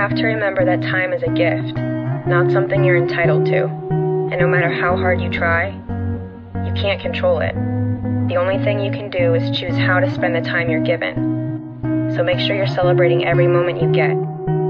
have to remember that time is a gift, not something you're entitled to. And no matter how hard you try, you can't control it. The only thing you can do is choose how to spend the time you're given. So make sure you're celebrating every moment you get.